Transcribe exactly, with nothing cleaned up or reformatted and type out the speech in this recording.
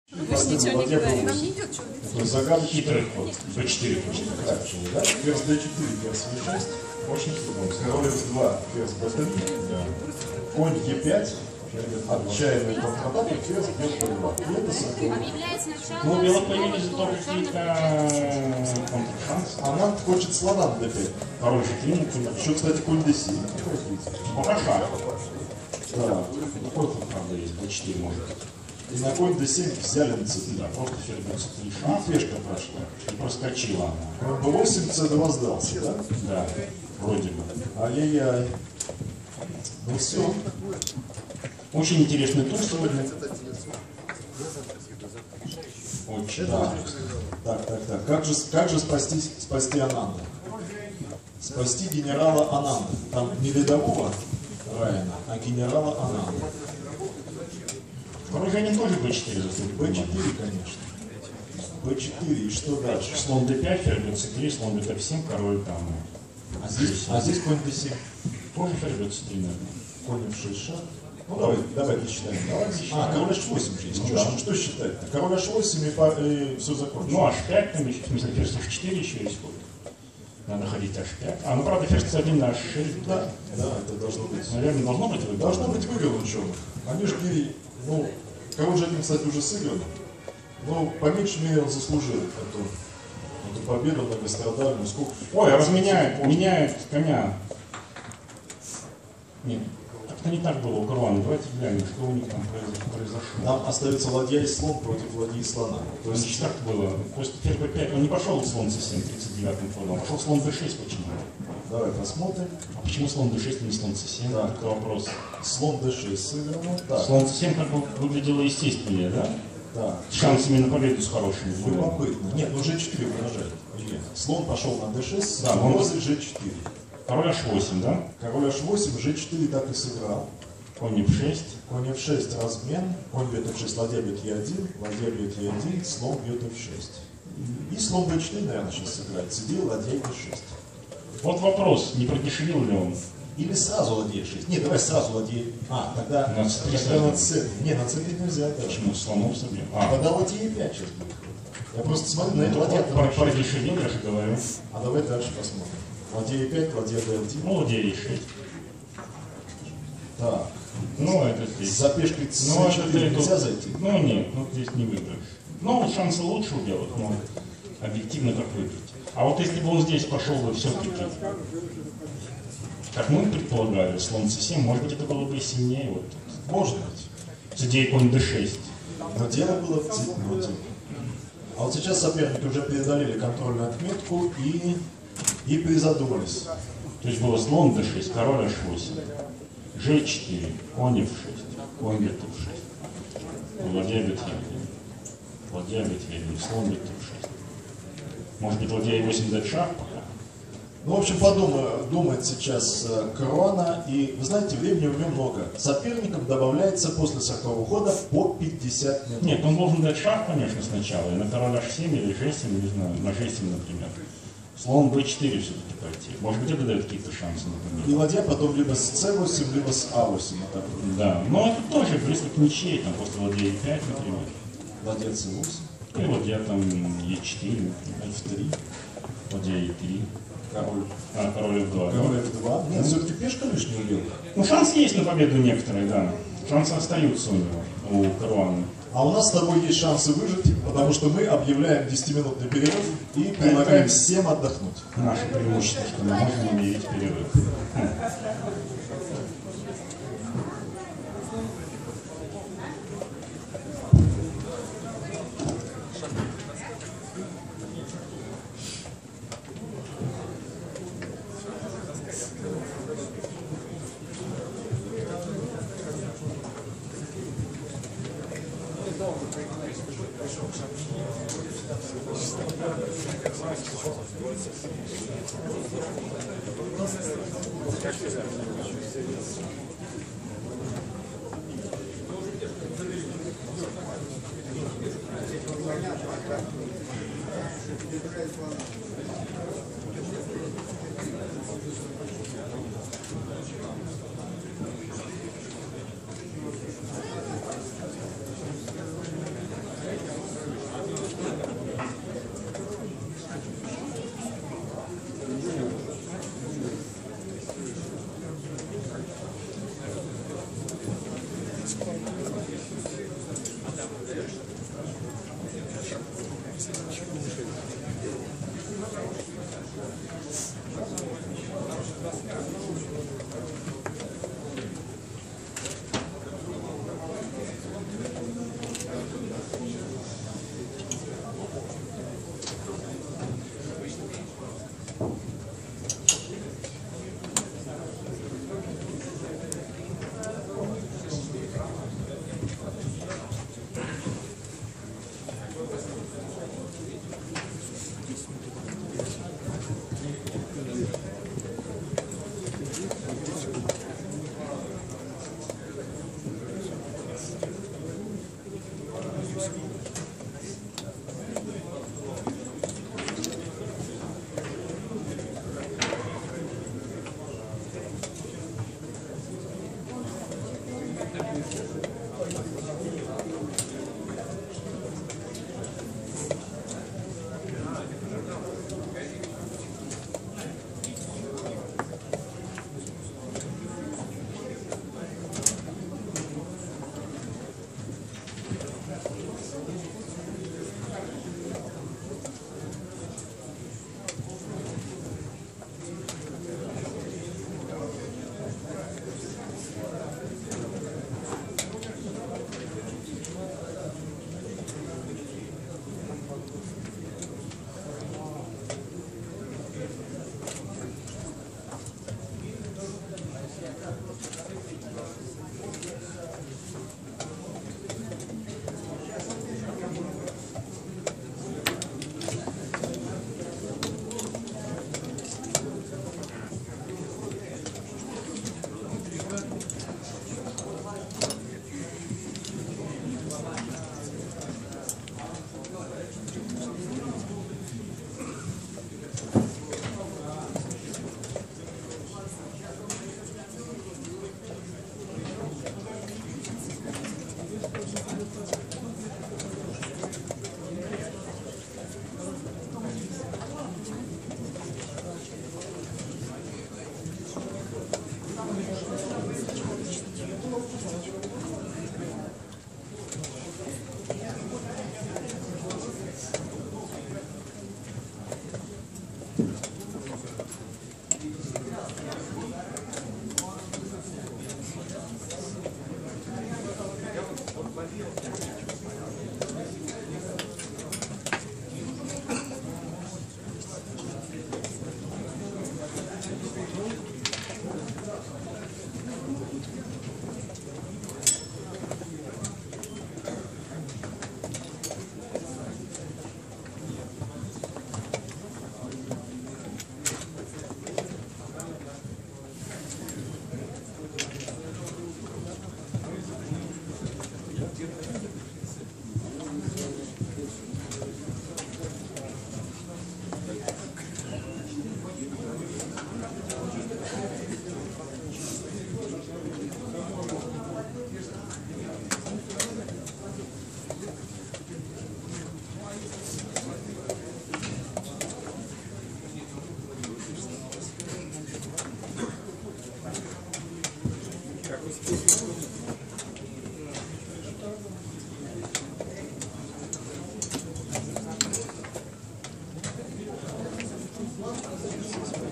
Вы же ничего не говорите. Нам не идет что-то. Загадка хитрый ход. бэ четыре точно кратче, да? Ферзь дэ четыре, ферзь вэ шесть. Очень хитро. Король эф два, ферзь бэ три. Да. Конь е пять. Отчаянный контратака, ферзь бьет бэ два. И это сокол. Ну, белых появились только какие-то контршансы. Она хочет слона на дэ пять. Король же три. Еще, кстати, конь дэ семь. Пока. Да. Какой тут, правда, есть? бэ четыре может быть. И на конь дэ семь взяли на цэ три. Да, просто ферзь бэ три. А флешка прошла. И проскочила она. бэ восемь, цэ два сдался, да? Да. Вроде бы. Ай-яй-яй. Ну все. Очень интересный тур сегодня. Очень. Так, так, так, так. Как же, как же спасти, спасти Ананда? Спасти генерала Ананда. Там не рядового Райана, а генерала Ананда. Второй Женин тоже бэ четыре засудит. бэ четыре, конечно. бэ четыре, и что дальше? Слон дэ пять, ферзь бэ цэ три, слон дэ эф семь, король там. А здесь, а здесь конь дэ семь. Тоже ферзь бэ цэ три, наверное. Конь эф шесть шаг. Ну давай, давай считаем. Давай, а, король эйч восемь же есть. Ну, что, да. Что считать-то? Король эйч восемь и, по, и все закончится. Ну, аш пять там еще, в смысле, ферзь эф четыре еще есть ход. Надо ходить аш пять. А, ну правда, ферзь цэ один на аш шесть. Да, да, это должно быть. Наверное, должно быть выиграно. Должно быть выиграно черных. Они же гири, ну, король же один, кстати, уже сыгран. Но по меньшей мере он заслужил эту, эту победу многострадальную. Сколько? Ой, разменяет, меняет коня. Нет. Это не так было у Каруана. Давайте глянем, что у них там произошло. Там остается ладья и слон против ладьи и слона. То есть не так было. После ферзь бэ пять он не пошел слон цэ семь тридцать девятым ходом, а пошел слон дэ шесть почему? Давай посмотрим. А почему слон дэ шесть, а не слон цэ семь? Да. Это вопрос. Слон дэ шесть сыграно. Так. Слон цэ семь как бы выглядело естественнее, да? Да. С шансами на победу с хорошими. Любопытно. Нет, ну жэ четыре угрожает. Слон пошел на дэ шесть, да, возле жэ четыре. Король аш восемь, да? Король аш восемь, жэ четыре так и сыграл. Конь эф шесть. Конь эф шесть, размен. Конь бьет эф шесть, ладья бьет е один, ладья бьет е один, слон бьет эф шесть. И слон бэ четыре, наверное, сейчас сыграет. Сидел, ладья е шесть. Вот вопрос, не продешевил ли он? Или сразу ладья е шесть? Нет, давай сразу ладья. А, тогда на цэ три. Не, на цэ три нельзя. Почему? Слонов собьем. А, тогда ладья е пять сейчас будет. Я просто смотрю на это ладья. Продешевил, я же говорю. А давай дальше посмотрим. Ладья е пять, ладья дэ один. Ну, ладья е шесть. Так. Ну, это здесь. За пешкой цэ четыре нельзя зайти? Ну, нет, ну здесь не выиграешь. Ну, шансы лучше у белых, но объективно как выиграть. А вот если бы он здесь пошел бы все-таки, как мы предполагали, слон цэ семь, может быть, это было бы и сильнее. Вот тут. Может быть. Цэ девять, конь дэ шесть. Но дело было в цветноте. А вот сейчас соперники уже преодолели контрольную отметку и... И призадумались. То есть было слон дэ шесть, король аш восемь, жэ четыре, конь эф шесть, конь бьет эф шесть, ладья бьет е один, ладья бьет е один, слон бьет эф шесть. Может быть, ладья е восемь дает шаг пока? Ну, в общем, подумай, думает сейчас э, Каруана, и, вы знаете, времени у него много. Соперникам добавляется после сорокового хода по пятьдесят минут. Нет, он должен дать шаг, конечно, сначала, и на король аш семь или жэ семь, не знаю, на жэ семь, например. Слон бэ четыре все-таки пойти. Может быть, это дает какие-то шансы, например. И ладья потом либо с цэ восемь, либо с а восемь. Да, но это тоже близко к ничьей, там после ладья е пять, например. Ладья цэ восемь. И ладья там е четыре, эф три, ладья е три. Король. А, король эф два. Король эф два. Нет, все-таки пешка лишняя убил. Ну, шанс есть на победу некоторые, да. Шансы остаются у него, у Каруана. А у нас с тобой есть шансы выжить, потому что мы объявляем десятиминутный перерыв и предлагаем всем отдохнуть. Наше преимущество, что мы можем объявить перерыв. Спасибо.